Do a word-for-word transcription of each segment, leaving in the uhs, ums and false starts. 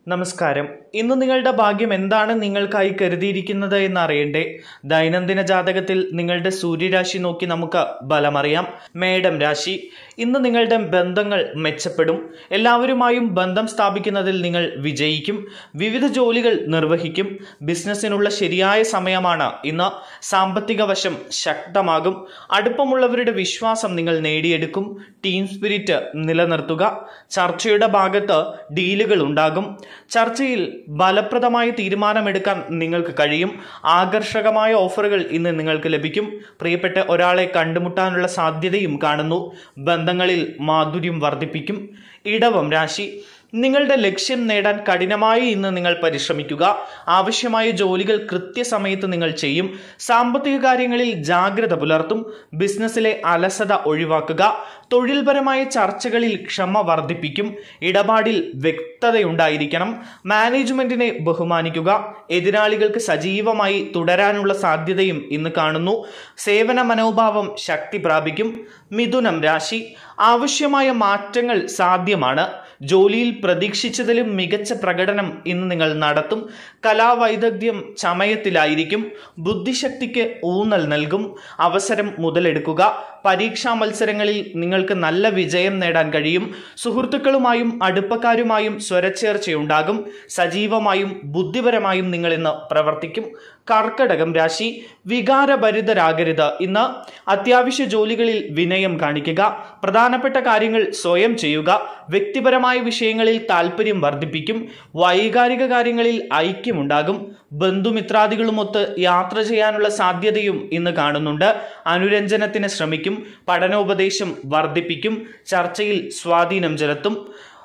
നമസ്കാരം. ഇന്ന് നിങ്ങളുടെ ഭാഗ്യം എന്താണ് നിങ്ങൾക്കായി കരുതിയിരിക്കുന്നത് എന്നറിയണ്ടേ? ദൈനംദിന ജാതകത്തിൽ നിങ്ങളുടെ സൂര്യരാശി നോക്കി നമുക്ക് ബലമറിയാം. മേടം രാശി. ഇന്ന് നിങ്ങളുടെ ബന്ധങ്ങൾ മെച്ചപ്പെടും. എല്ലാവരുമായും ബന്ധം സ്ഥാപിക്കുന്നതിൽ നിങ്ങൾ വിജയിക്കും. വിവിധ ജോലികൾ നിർവഹിക്കും. ബിസിനസ്സിനുള്ള ശരിയായ സമയമാണ് ഇന്ന്. സാമ്പത്തിക വശം ശക്തമാകും. അടുപ്പമുള്ളവരുടെ വിശ്വാസം നിങ്ങൾ നേടിയെടുക്കും. ടീം സ്പിരിറ്റ് നിലനിർത്തുക. ചർച്ചയുടെ ഭാഗത്ത് ഡീലുകൾ ഉണ്ടാകും. ചർച്ചയിൽ ഫലപ്രദമായ തീരുമാനമെടുക്കാൻ നിങ്ങൾക്ക് കഴിയും. ആകർഷകമായ ഓഫറുകൾ ഇന്ന് നിങ്ങൾക്ക് ലഭിക്കും. പ്രിയപ്പെട്ട ഒരാളെ കണ്ടുമുട്ടാനുള്ള സാധ്യതയും കാണുന്നു. ബന്ധങ്ങളിൽ മാധുര്യം വർദ്ധിപ്പിക്കും. ഇടവം രാശി. നിങ്ങളുടെ ലക്ഷ്യം നേടാൻ കഠിനമായി ഇന്ന് നിങ്ങൾ പരിശ്രമിക്കുക. ആവശ്യമായ ജോലികൾ കൃത്യസമയത്ത് നിങ്ങൾ ചെയ്യും. സാമ്പത്തിക കാര്യങ്ങളിൽ ജാഗ്രത പുലർത്തും. ബിസിനസ്സിലെ അലസത ഒഴിവാക്കുക. തൊഴിൽപരമായ ചർച്ചകളിൽ ക്ഷമ വർദ്ധിപ്പിക്കും. ഇടപാടിൽ വ്യക്തതയുണ്ടായിരിക്കണം. മാനേജ്മെന്റിനെ ബഹുമാനിക്കുക. എതിരാളികൾക്ക് സജീവമായി തുടരാനുള്ള സാധ്യതയും ഇന്ന് കാണുന്നു. സേവന മനോഭാവം ശക്തി പ്രാപിക്കും. മിഥുനം രാശി. ആവശ്യമായ മാറ്റങ്ങൾ സാധ്യമാണ്. ജോലിയിൽ പ്രതീക്ഷിച്ചതിലും മികച്ച പ്രകടനം ഇന്ന് നിങ്ങൾ നടത്തും. കലാവൈദഗ്ധ്യം ചമയത്തിലായിരിക്കും. ബുദ്ധിശക്തിക്ക് ഊന്നൽ നൽകും. അവസരം മുതലെടുക്കുക. പരീക്ഷാ മത്സരങ്ങളിൽ നിങ്ങൾക്ക് നല്ല വിജയം നേടാൻ കഴിയും. സുഹൃത്തുക്കളുമായും അടുപ്പക്കാരുമായും സ്വരച്ചേർച്ചയുണ്ടാകും. സജീവമായും ബുദ്ധിപരമായും നിങ്ങൾ ഇന്ന് പ്രവർത്തിക്കും. കർക്കടകം രാശി. വികാരഭരിതരാകരുത്. ഇന്ന് അത്യാവശ്യ ജോലികളിൽ വിനയം കാണിക്കുക. പ്രധാനപ്പെട്ട കാര്യങ്ങൾ സ്വയം ചെയ്യുക. വ്യക്തിപരമായ വിഷയങ്ങളിൽ താല്പര്യം വർദ്ധിപ്പിക്കും. വൈകാരിക കാര്യങ്ങളിൽ ഐക്യമുണ്ടാകും. ബന്ധുമിത്രാദികളുമൊത്ത് യാത്ര ചെയ്യാനുള്ള സാധ്യതയും ഇന്ന് കാണുന്നുണ്ട്. അനുരഞ്ജനത്തിന് ശ്രമിക്കും. പഠനോപദേശം വർദ്ധിപ്പിക്കും. ചർച്ചയിൽ സ്വാധീനം ചെലുത്തും.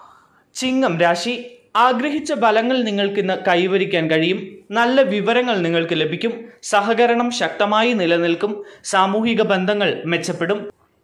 ചിങ്ങം രാശി. ആഗ്രഹിച്ച ഫലങ്ങൾ നിങ്ങൾക്ക് ഇന്ന് കൈവരിക്കാൻ കഴിയും. നല്ല വിവരങ്ങൾ നിങ്ങൾക്ക് ലഭിക്കും. സഹകരണം ശക്തമായി നിലനിൽക്കും. സാമൂഹിക ബന്ധങ്ങൾ മെച്ചപ്പെടും.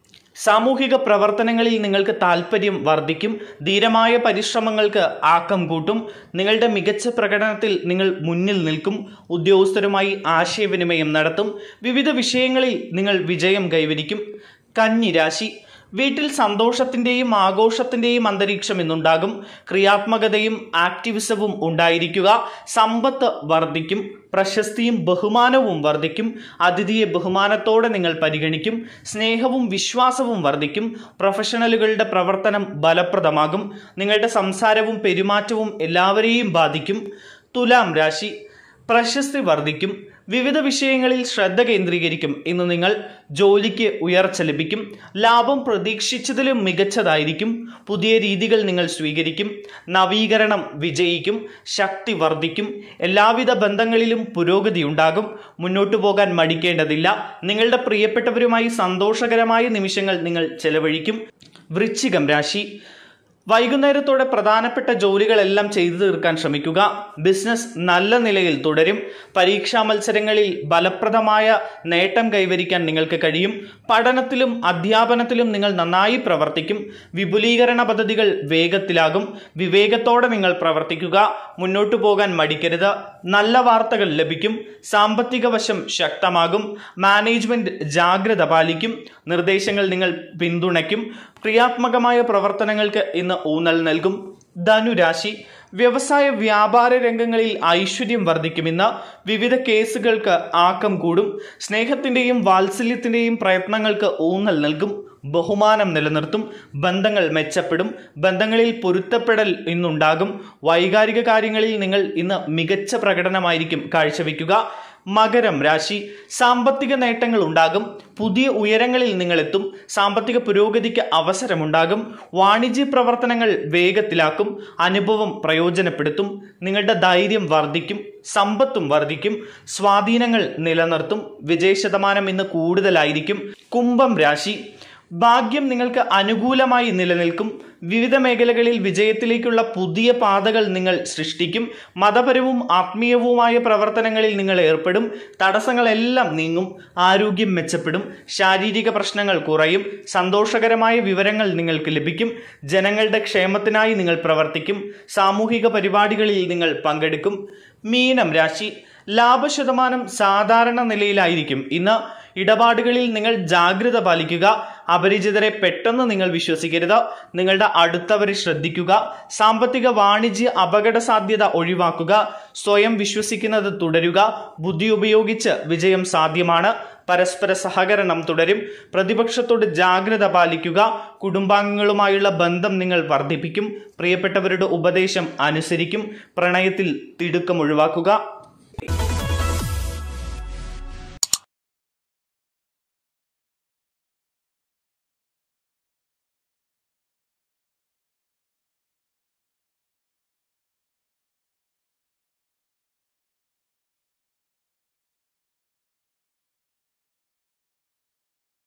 സാമൂഹിക പ്രവർത്തനങ്ങളിൽ നിങ്ങൾക്ക് താല്പര്യം വർദ്ധിക്കും. ധീരമായ പരിശ്രമങ്ങൾക്ക് ആക്കം കൂട്ടും. നിങ്ങളുടെ മികച്ച പ്രകടനത്തിൽ നിങ്ങൾ മുന്നിൽ നിൽക്കും. ഉദ്യോഗസ്ഥരുമായി ആശയവിനിമയം നടത്തും. വിവിധ വിഷയങ്ങളിൽ നിങ്ങൾ വിജയം കൈവരിക്കും. കന്നി രാശി. വീട്ടിൽ സന്തോഷത്തിൻ്റെയും ആഘോഷത്തിൻ്റെയും അന്തരീക്ഷം ഇന്നുണ്ടാകും. ക്രിയാത്മകതയും ആക്ടിവിസവും ഉണ്ടായിരിക്കുക. സമ്പത്ത് വർദ്ധിക്കും. പ്രശസ്തിയും ബഹുമാനവും വർദ്ധിക്കും. അതിഥിയെ ബഹുമാനത്തോടെ നിങ്ങൾ പരിഗണിക്കും. സ്നേഹവും വിശ്വാസവും വർദ്ധിക്കും. പ്രൊഫഷണലുകളുടെ പ്രവർത്തനം ഫലപ്രദമാകും. നിങ്ങളുടെ സംസാരവും പെരുമാറ്റവും എല്ലാവരെയും ബാധിക്കും. തുലാം രാശി. പ്രശസ്തി വർദ്ധിക്കും. വിവിധ വിഷയങ്ങളിൽ ശ്രദ്ധ കേന്ദ്രീകരിക്കും. ഇന്ന് നിങ്ങൾ ജോലിക്ക് ഉയർച്ച ലഭിക്കും. ലാഭം പ്രതീക്ഷിച്ചതിലും മികച്ചതായിരിക്കും. പുതിയ രീതികൾ നിങ്ങൾ സ്വീകരിക്കും. നവീകരണം വിജയിക്കും. ശക്തി വർദ്ധിക്കും. എല്ലാവിധ ബന്ധങ്ങളിലും പുരോഗതി ഉണ്ടാകും. മുന്നോട്ടു പോകാൻ മടിക്കേണ്ടതില്ല. നിങ്ങളുടെ പ്രിയപ്പെട്ടവരുമായി സന്തോഷകരമായ നിമിഷങ്ങൾ നിങ്ങൾ ചെലവഴിക്കും. വൃശ്ചികം രാശി. വൈകുന്നേരത്തോടെ പ്രധാനപ്പെട്ട ജോലികളെല്ലാം ചെയ്തു തീർക്കാൻ ശ്രമിക്കുക. ബിസിനസ് നല്ല നിലയിൽ തുടരും. പരീക്ഷാ മത്സരങ്ങളിൽ ഫലപ്രദമായ നേട്ടം കൈവരിക്കാൻ നിങ്ങൾക്ക് കഴിയും. പഠനത്തിലും അധ്യാപനത്തിലും നിങ്ങൾ നന്നായി പ്രവർത്തിക്കും. വിപുലീകരണ പദ്ധതികൾ വേഗത്തിലാകും. വിവേകത്തോടെ നിങ്ങൾ പ്രവർത്തിക്കുക. മുന്നോട്ടു പോകാൻ മടിക്കരുത്. നല്ല വാർത്തകൾ ലഭിക്കും. സാമ്പത്തിക വശം ശക്തമാകും. മാനേജ്മെന്റ് ജാഗ്രത പാലിക്കും. നിർദ്ദേശങ്ങൾ നിങ്ങൾ പിന്തുണയ്ക്കും. ക്രിയാത്മകമായ പ്രവർത്തനങ്ങൾക്ക് ഇന്ന് ഊന്നൽ നൽകും. ധനുരാശി. വ്യവസായ വ്യാപാര രംഗങ്ങളിൽ ഐശ്വര്യം വർദ്ധിക്കും. ഇന്ന് വിവിധ കേസുകൾക്ക് ആക്കം കൂടും. സ്നേഹത്തിൻ്റെയും വാത്സല്യത്തിൻ്റെയും പ്രയത്നങ്ങൾക്ക് ഊന്നൽ നൽകും. ബഹുമാനം നിലനിർത്തും. ബന്ധങ്ങൾ മെച്ചപ്പെടും. ബന്ധങ്ങളിൽ പൊരുത്തപ്പെടൽ ഇന്നുണ്ടാകും. വൈകാരിക കാര്യങ്ങളിൽ നിങ്ങൾ ഇന്ന് മികച്ച പ്രകടനമായിരിക്കും കാഴ്ചവെക്കുക. മകരം രാശി. സാമ്പത്തിക നേട്ടങ്ങൾ ഉണ്ടാകും. പുതിയ ഉയരങ്ങളിൽ നിങ്ങൾ എത്തും. സാമ്പത്തിക പുരോഗതിക്ക് അവസരമുണ്ടാകും. വാണിജ്യ പ്രവർത്തനങ്ങൾ വേഗത്തിലാക്കും. അനുഭവം പ്രയോജനപ്പെടുത്തും. നിങ്ങളുടെ ധൈര്യം വർദ്ധിക്കും. സമ്പത്തും വർദ്ധിക്കും. സ്വാധീനങ്ങൾ നിലനിർത്തും. വിജയശതമാനം ഇന്ന് കൂടുതലായിരിക്കും. കുംഭം രാശി. ഭാഗ്യം നിങ്ങൾക്ക് അനുകൂലമായി നിലനിൽക്കും. വിവിധ മേഖലകളിൽ വിജയത്തിലേക്കുള്ള പുതിയ പാതകൾ നിങ്ങൾ സൃഷ്ടിക്കും. മതപരവും ആത്മീയവുമായ പ്രവർത്തനങ്ങളിൽ നിങ്ങൾ ഏർപ്പെടും. തടസ്സങ്ങളെല്ലാം നീങ്ങും. ആരോഗ്യം മെച്ചപ്പെടും. ശാരീരിക പ്രശ്നങ്ങൾ കുറയും. സന്തോഷകരമായ വിവരങ്ങൾ നിങ്ങൾക്ക് ലഭിക്കും. ജനങ്ങളുടെ ക്ഷേമത്തിനായി നിങ്ങൾ പ്രവർത്തിക്കും. സാമൂഹിക പരിപാടികളിൽ നിങ്ങൾ പങ്കെടുക്കും. മീനം രാശി. ലാഭശതമാനം സാധാരണ നിലയിലായിരിക്കും. ഇന്ന് ഇടപാടുകളിൽ നിങ്ങൾ ജാഗ്രത പാലിക്കുക. അപരിചിതരെ പെട്ടെന്ന് നിങ്ങൾ വിശ്വസിക്കരുത്. നിങ്ങളുടെ അടുത്തവരെ ശ്രദ്ധിക്കുക. സാമ്പത്തിക വാണിജ്യ അപകട സാധ്യത ഒഴിവാക്കുക. സ്വയം വിശ്വസിക്കുന്നത് തുടരുക. ബുദ്ധി ഉപയോഗിച്ച് വിജയം സാധ്യമാണ്. പരസ്പര സഹകരണം തുടരും. പ്രതിപക്ഷത്തോട് ജാഗ്രത പാലിക്കുക. കുടുംബാംഗങ്ങളുമായുള്ള ബന്ധം നിങ്ങൾ വർദ്ധിപ്പിക്കും. പ്രിയപ്പെട്ടവരുടെ ഉപദേശം അനുസരിക്കും. പ്രണയത്തിൽ തിടുക്കം ഒഴിവാക്കുക.